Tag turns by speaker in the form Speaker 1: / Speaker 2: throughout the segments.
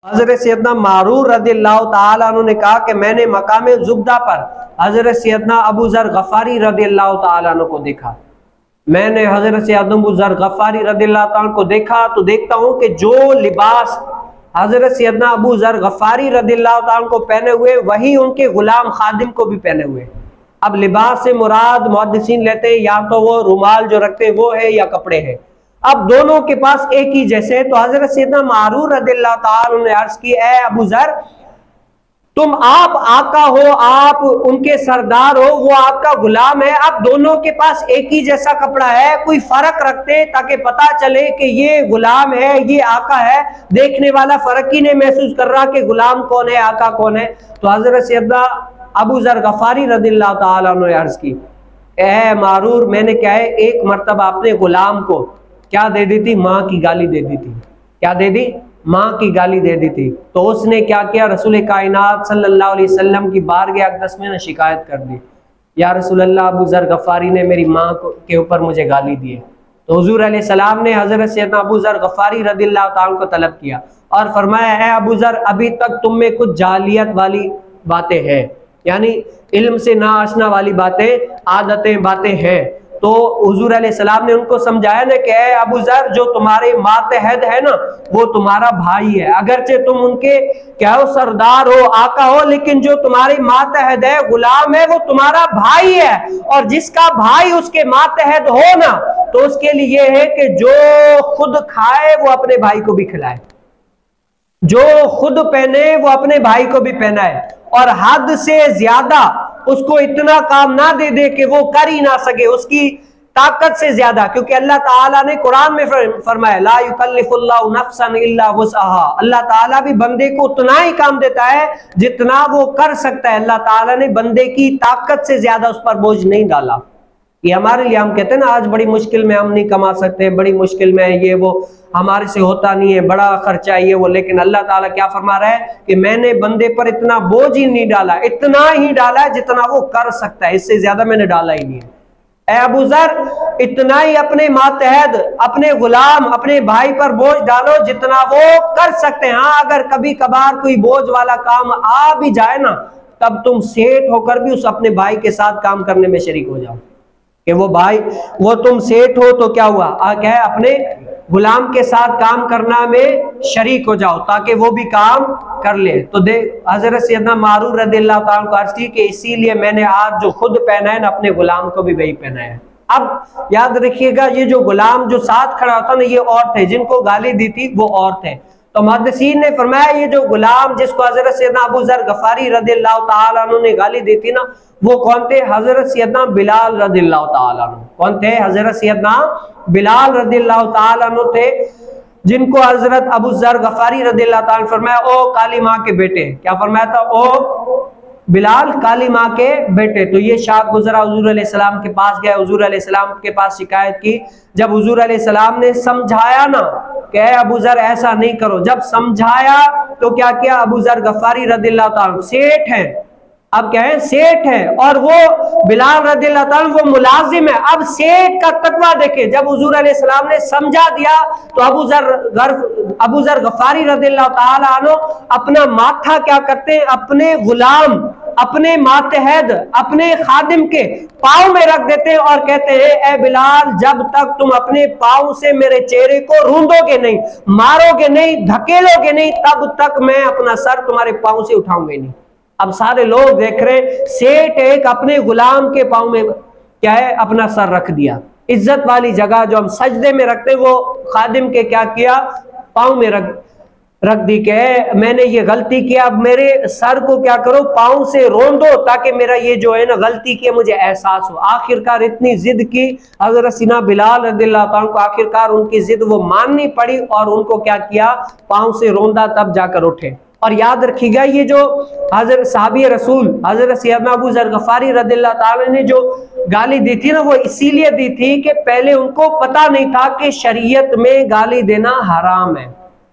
Speaker 1: हजरत सैयदना मारूर रदियल्लाहु ताला अन्हु ने कहा कि मैंने मकाम जुब्दा पर हजरत सैयदना अबू जर गफारी रदियल्लाहु ताला अन्हु को देखा। मैंने हजरत सैयदना अबू जर गफारी रदियल्लाहु ताला को देखा तो देखता हूँ कि जो लिबास हजरत सैयदना अबू जर गफारी रदियल्लाहु ताला को पहने हुए वही उनके गुलाम खादिम को भी पहने हुए। अब लिबास से मुराद मुहद्दिसीन लेते हैं या तो वो रुमाल जो रखते हैं वो है या कपड़े हैं। अब दोनों के पास एक ही जैसे, तो हजरत सैयदना मारूर रदियल्लाहु ताला ने अर्ज की, ए अबू जर, तुम आप आका हो, आप उनके सरदार हो, वो आपका गुलाम है, अब दोनों के पास एक ही जैसा कपड़ा है, कोई फर्क रखते ताकि पता चले कि ये गुलाम है ये आका है, देखने वाला फर्क ही नहीं महसूस कर रहा कि गुलाम कौन है आका कौन है। तो हजरत सैयदना अबू जर गफारी रदियल्लाहु ताला ने अर्ज की, ए मारूर, मैंने क्या है एक मर्तबा अपने गुलाम को क्या दे दी थी, माँ की गाली दे दी थी। क्या दे दी? माँ की गाली दे दी थी। तो उसने क्या किया, रसूल कायनात सल्लल्लाहु अलैहि वसल्लम की बारगाह अक़दस में शिकायत कर दी, या रसूल अल्लाह, अबू जर गफारी ने मेरी माँ के ऊपर मुझे गाली दी है। तो हुजूर अलैहिस्सलाम ने हजरत सैयदना अबू जर गफारी रदियल्लाहु ताला को तलब किया और फरमाया, है अबू जर, अभी तक तुम में कुछ जालियत वाली बातें हैं, यानी इल्म से ना आशना वाली बातें, आदतें, बातें हैं। तो हुजूर अलैहिस्सलाम ने उनको समझाया ना कि ए अबू जर, जो तुम्हारे मातहत है ना वो तुम्हारा भाई है, अगरचे तुम उनके क्या हो, सरदार हो, आका हो, लेकिन जो तुम्हारे मातहत है, गुलाम है, वो तुम्हारा भाई है। और जिसका भाई उसके मातहत हो ना, तो उसके लिए ये है कि जो खुद खाए वो अपने भाई को भी खिलाए, जो खुद पहने वो अपने भाई को भी पहनाए, और हद से ज्यादा उसको इतना काम ना दे दे कि वो कर ही ना सके, उसकी ताकत से ज्यादा। क्योंकि अल्लाह ताला ने कुरान में फरमाया, ला युकल्लिफुल्लाहु नफ्सन इल्ला वुसअहा, अल्लाह ताला भी बंदे को उतना ही काम देता है जितना वो कर सकता है। अल्लाह ताला ने बंदे की ताकत से ज्यादा उस पर बोझ नहीं डाला। ये हमारे लिए, हम कहते हैं ना आज बड़ी मुश्किल में हम नहीं कमा सकते, बड़ी मुश्किल में है ये वो, हमारे से होता नहीं है, बड़ा खर्चा है ये वो, लेकिन अल्लाह ताला क्या फरमा रहा है कि मैंने बंदे पर इतना बोझ ही नहीं डाला, इतना ही डाला है जितना वो कर सकता है, इससे ज्यादा मैंने डाला ही नहीं है। ए अबू जर, इतना ही अपने मातहत, अपने गुलाम, अपने भाई पर बोझ डालो जितना वो कर सकते हैं। हाँ, अगर कभी कभार कोई बोझ वाला काम आ भी जाए ना, तब तुम सेठ होकर भी उस अपने भाई के साथ काम करने में शरीक हो जाओ कि वो भाई, वो तुम सेठ हो तो क्या हुआ, क्या है, अपने गुलाम के साथ काम करना में शरीक हो जाओ ताकि वो भी काम कर ले। तो देख, हजरत सैयदना मारूर रदियल्लाहु ताला को अर्ज की कि इसीलिए मैंने आज जो खुद पहना है ना, अपने गुलाम को भी वही पहना है। अब याद रखिएगा, ये जो गुलाम जो साथ खड़ा होता ना, ये औरत है, जिनको गाली दी थी वो औरत है। तो मुहद्दिसीन ने फरमाया, ये जो गुलाम जिसको हजरत सैयदना अबू जर गफारी रदियल्लाहु ताला अन्हु ने गाली दी थी ना, वो कौन थे? हजरत सैयदना बिलाल रदियल्लाहु ताला अन्हु। कौन थे? हजरत सैयदना बिलाल रदियल्लाहु ताला अन्हु थे, जिनको हजरत अबू जर गफारी रदियल्लाहु ताला अन्हु फरमाया, ओ काली माँ के बेटे। क्या फरमाया था? ओ बिलाल, काली माँ के बेटे। तो ये शाद गुजरा, हुजूर अलैहिस्सलाम के पास गया, हुजूर अलैहिस्सलाम के पास शिकायत की। जब हुजूर अलैहिस्सलाम ने समझाया ना कि अबू जर ऐसा नहीं करो, जब समझाया तो क्या किया, अबू जर गफारी रदियल्लाहु ताला सेठ है, अब क्या है, सेठ है, और वो बिलाल रदियल्लाहु ताला वो मुलाजिम है। अब सेठ का तकवा देखे, जब हुजूर अलैहिस्सलाम ने समझा दिया तो अबू जर गफारी रदियल्लाहु ताला अन्हु अपना माथा क्या करते हैं, अपने गुलाम, अपने मातहत, अपने खादिम के पाँव में रख देते हैं और कहते हैं, ए बिलाल, जब तक तुम अपने पाँव से मेरे चेहरे को रूंदोगे नहीं, मारोगे नहीं, धकेलोगे नहीं, तब तक मैं अपना सर तुम्हारे पाँव से उठाऊंगा नहीं। अब सारे लोग देख रहे, सेठ एक अपने गुलाम के पाँव में क्या है, अपना सर रख दिया। इज्जत वाली जगह जो हम सजदे में रखते हैं, वो खादिम के क्या किया, पाँव में रख दी के मैंने ये गलती किया, अब मेरे सर को क्या करो, पाँव से रोन दो ताकि मेरा ये जो है ना गलती की मुझे एहसास हो। आखिरकार इतनी जिद की हजरत सीना बिलाल रदियल्लाहु ताला को, आखिरकार उनकी जिद वो माननी पड़ी और उनको क्या किया, पाँव से रोंदा तब जाकर उठे। और याद रखिएगा, ये जो हजरत साहबी रसूल हजरत सैयदना अबू जर गफारी रदियल्लाहु ताला ने जो गाली दी थी ना, वो इसीलिए दी थी कि पहले उनको पता नहीं था कि शरीयत में गाली देना हराम है।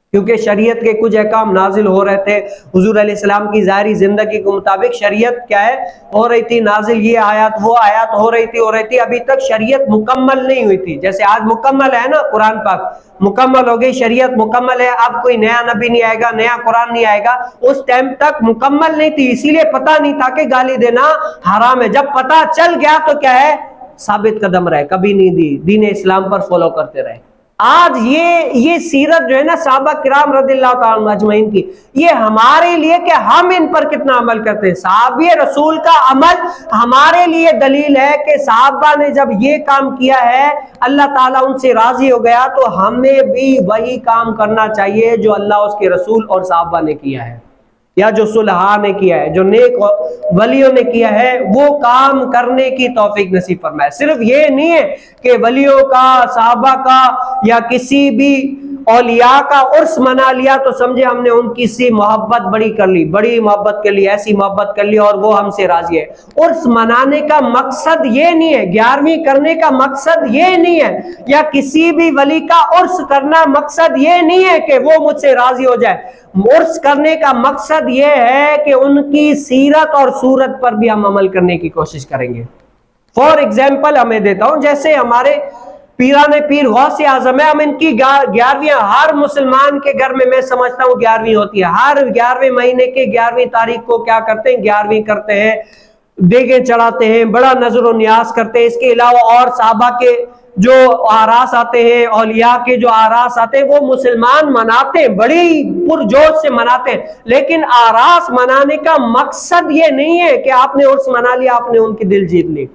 Speaker 1: क्योंकि शरीयत के कुछ अहकाम नाजिल हो रहे थे हुजूर अलैहिस्सलाम की ज़ाहिरी जिंदगी के मुताबिक। शरीयत क्या है, हो रही थी नाजिल, ये आयत वो आयत हो रही थी, अभी तक शरीयत मुकम्मल नहीं हुई थी। जैसे आज मुकम्मल है ना, कुरान पाक मुकम्मल हो गई, शरीयत मुकम्मल है, अब कोई नया नबी नहीं आएगा, नया कुरान नहीं आएगा। उस टाइम तक मुकम्मल नहीं थी, इसीलिए पता नहीं था कि गाली देना हराम है। जब पता चल गया तो क्या है, साबित कदम रहे, कभी नहीं दी, दीन इस्लाम पर फॉलो करते रहे। आज ये सीरत जो है ना सहाबा किराम रज़ियल्लाहु ताला अजमईन की, ये हमारे लिए कि हम इन पर कितना अमल करते हैं। सहाबे रसूल का अमल हमारे लिए दलील है कि सहाबा ने जब ये काम किया है, अल्लाह ताला उनसे राजी हो गया, तो हमें भी वही काम करना चाहिए जो अल्लाह उसके रसूल और सहाबा ने किया है, या जो सुलहा ने किया है, जो नेक वलियों ने किया है, वो काम करने की तौफीक नसीब फरमाए। सिर्फ ये नहीं है कि वलियों का, सहाबा का या किसी भी औलिया का उर्स मना लिया तो समझे हमने उनकी सी मोहब्बत बड़ी कर ली, बड़ी मोहब्बत कर ली, ऐसी मोहब्बत कर ली और वो हमसे राजी है। उर्स मनाने का मकसद ये नहीं है, 11वीं करने का मकसद ये नहीं है, या किसी भी वली का उर्स करना मकसद ये नहीं है कि वो मुझसे राजी हो जाए। उर्स करने का मकसद ये है कि उनकी सीरत और सूरत पर भी हम अमल करने की कोशिश करेंगे। फॉर एग्जाम्पल हमें देता हूं, जैसे हमारे पीराने पीर गौसे आजम है, हम इनकी 11वीं हर मुसलमान के घर में मैं समझता हूँ 11वीं होती है। हर 11वें महीने के 11वीं तारीख को क्या करते हैं, 11वीं करते हैं, देगे चढ़ाते हैं, बड़ा नजर न्याज करते हैं। इसके अलावा और साहबा के जो आरास आते हैं, औलिया के जो आरास आते हैं, वो मुसलमान मनाते हैं, बड़ी पुरजोश से मनाते हैं। लेकिन आरास मनाने का मकसद ये नहीं है कि आपने उर्स मना लिया, आपने उनकी दिल जीत ली।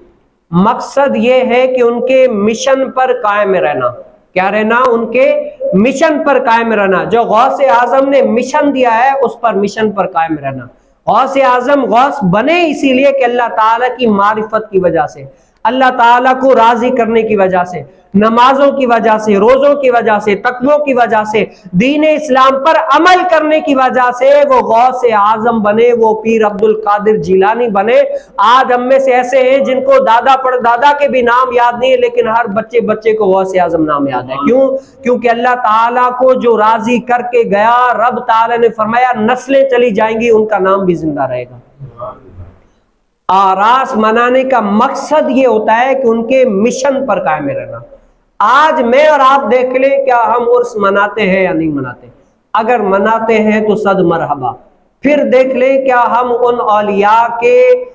Speaker 1: मकसद ये है कि उनके मिशन पर कायम रहना। क्या रहना, उनके मिशन पर कायम रहना। जो गौसे आजम ने मिशन दिया है, उस पर मिशन पर कायम रहना। गौसे आजम गौस बने इसीलिए कि अल्लाह ताला की मारिफत की वजह से, अल्लाह ताला को राजी करने की वजह से, नमाजों की वजह से, रोजों की वजह से, तकवों की वजह से, दीन इस्लाम पर अमल करने की वजह से वो गौसे आजम बने, वो पीर अब्दुल कादिर जिलानी बने। आज हम में से ऐसे हैं जिनको दादा परदादा के भी नाम याद नहीं है, लेकिन हर बच्चे बच्चे को गौसे आजम नाम याद है। क्यों? क्योंकि अल्लाह ताला को जो राजी करके गया, रब ताला ने फरमाया नस्लें चली जाएंगी, उनका नाम भी जिंदा रहेगा। आरास मनाने का मकसद ये होता है कि उनके मिशन पर कायम रहना। आज मैं और आप देख ले, क्या हम उर्स मनाते हैं या नहीं मनाते? अगर मनाते हैं तो सद मरहबा। फिर देख ले क्या हम उन औलिया के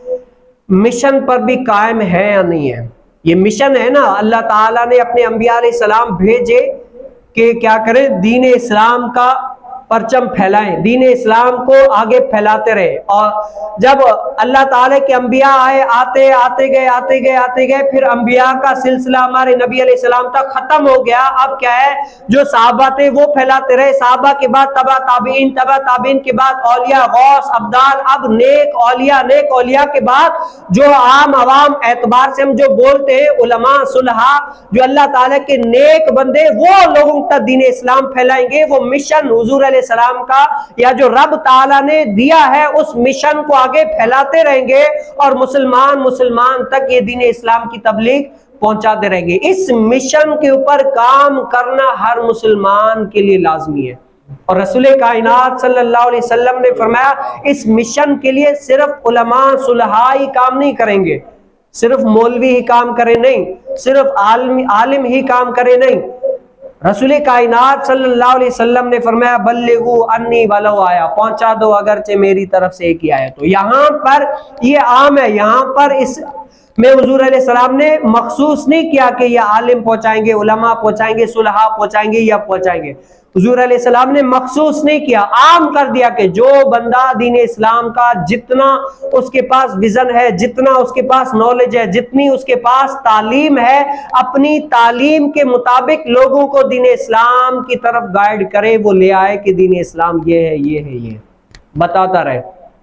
Speaker 1: मिशन पर भी कायम है या नहीं है। ये मिशन है ना, अल्लाह ताला ने अपने अंबिया अलैहिस्सलाम भेजे कि क्या करें, दीन इस्लाम का परचम फैलाएं, दीन इस्लाम को आगे फैलाते रहे। और जब अल्लाह ताला के अंबिया आए, आते गए, फिर अंबिया का सिलसिला हमारे नबी अलैहिस्सलाम तक खत्म हो गया। अब क्या है, जो सहाबा थे वो फैलाते रहे, सहाबा के बाद तबा ताबीन के बाद औलिया, गौस, अब्दाल, अब नेक औलिया के बाद जो आम अवाम एतबार से हम जो बोलते हैं उलमा, सुलहा, जो अल्लाह ताला के नेक बंदे, वो लोगों तक दीन इस्लाम फैलाएंगे। वो मिशन हुजूर सलाम का या जो रब ताला ने दिया है, उस मिशन को आगे फैलाते रहेंगे और मुसलमान तक ये दीन इस्लाम की तबलीग पहुंचाते रहेंगे। इस मिशन के ऊपर काम करना हर मुसलमान के लिए लाजमी है। और रसूल कायनात सल्लल्लाहु अलैहि वसल्लम ने फरमाया, इस मिशन के लिए सिर्फ उलमा सुलहा ही काम नहीं करेंगे, सिर्फ मौलवी ही काम करे नहीं, सिर्फ आलिम ही काम करे नहीं। रसूल कायनात सल्लल्लाहु अलैहि वसल्लम ने फरमाया, बल्लिगु अन्नी वलो आया, पहुंचा दो अगरचे मेरी तरफ से एक ही आया। तो यहाँ पर ये आम है, यहाँ पर इस में हुजूर अलैहिस्सलाम ने मखसूस नहीं किया कि ये आलिम पहुंचाएंगे, उलमा पहुंचाएंगे, सुलहा पहुंचाएंगे या पहुंचाएंगे। हुजूर अलैहिस्सलाम ने मखसूस नहीं किया, आम कर दिया कि जो बंदा दीन इस्लाम का जितना उसके पास विजन है, जितना उसके पास नॉलेज है, जितनी उसके पास तालीम है, अपनी तालीम के मुताबिक लोगों को दीन इस्लाम की तरफ गाइड करे, वो ले आए कि दीन इस्लाम ये है, ये है, ये बताता रहे।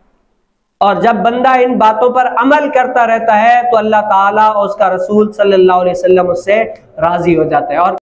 Speaker 1: और जब बंदा इन बातों पर अमल करता रहता है तो अल्लाह ताला और उसका रसूल सल्लल्लाहु अलैहि वसल्लम उससे राजी हो जाता है। और